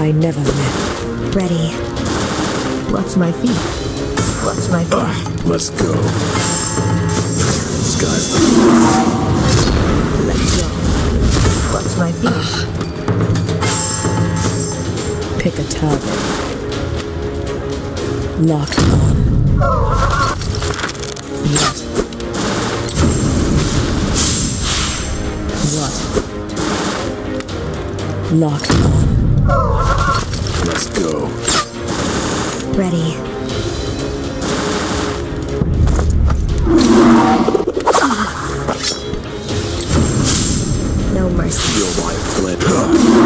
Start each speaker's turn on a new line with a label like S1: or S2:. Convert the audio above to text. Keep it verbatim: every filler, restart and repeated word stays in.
S1: I never met.
S2: Ready.
S1: Watch my feet. Watch my feet.
S3: Uh, let's go. Sky's the
S1: Let's go. Watch my feet. Pick a target. Lock on. What? What? Lock on.
S3: Let's go.
S2: Ready. No mercy.
S3: Feel my flame.